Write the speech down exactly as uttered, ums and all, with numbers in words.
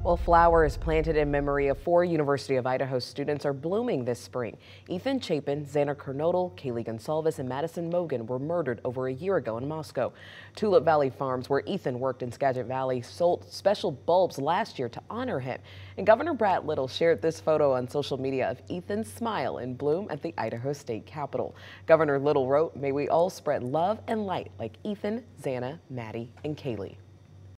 Well, flowers planted in memory of four University of Idaho students are blooming this spring. Ethan Chapin, Xana Kernodle, Kaylee Goncalves, and Madison Mogen were murdered over a year ago in Moscow. Tulip Valley Farms, where Ethan worked in Skagit Valley, sold special bulbs last year to honor him. And Governor Brad Little shared this photo on social media of Ethan's smile in bloom at the Idaho State Capitol. Governor Little wrote, "May we all spread love and light like Ethan, Xana, Maddie, and Kaylee."